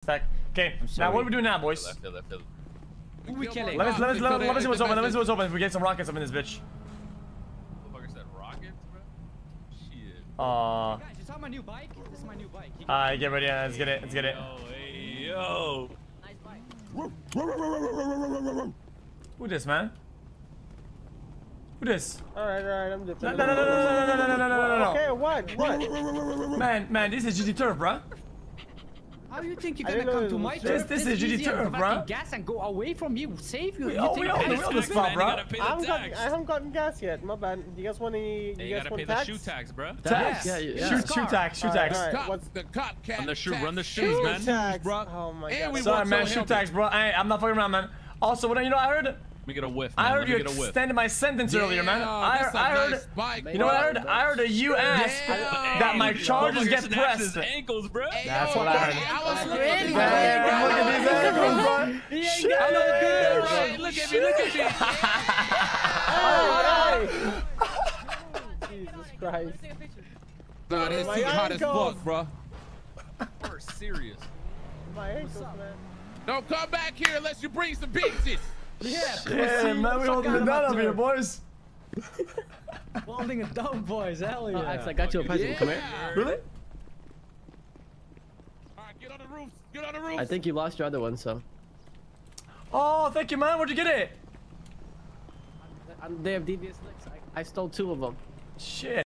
respect. Okay, now what are we doing now, boys? Who we killing? Let me see what's open. Let me see what's open. If we get some rockets up in this bitch. Motherfucker said rockets, bro. Shit. Guys, you saw my new bike? This is my new bike. Alright, get ready. Let's get it. Let's get it. Oh, hey, yo. Nice bike. Who this, man? Who this? Alright, I'm just. No. Okay, what? Man, this is GT Turf, bro. How do you think you're I gonna didn't come know to my this- turf? this is It's GT easier Turf, to bruh. fucking gas and go away from you, save you. We You own think the gas- wheel spot, Man, bro. you gotta pay the tax. I haven't gotten gas yet. My bad. Do you guys want any? Hey, You you guys gotta pay want the tax? shoe tax, bro. Tax. Yeah. Shoot tax. Alright, Cop, what's the cop cat. Run the shoe, run the tax. shoes, shoe man. tax? bro. Oh my And god. we Sorry, want man. your Shoot helmet. tax, bro. I'm not fucking around, man. Also, what you know? I heard. Let me get a whiff, man. I heard Let me you get a whiff. extended my sentence earlier, man. That's a I heard. nice bike, You know what I heard? bro. I heard that you asked Damn. that my charges Motherfucker get snaps his pressed. ankles, bro. That's what I heard. I was looking Man, look at these ankles, bro. Shit. Hey, look at me, look at Jesus Christ. Nah, this My seat hot as ankles. fuck, bro. me. We're serious. My ankles, man. Don't come back here unless you bring some pieces. Yeah, man, we holding it down over here, boys. Holding it down, boys. Hell yeah. Alex, I got you a present. Come here. Really? All right, get on the roof. Get on the roof. I think you lost your other one, so. Oh, thank you, man. Where'd you get it? They have devious licks. I stole 2 of them. Shit.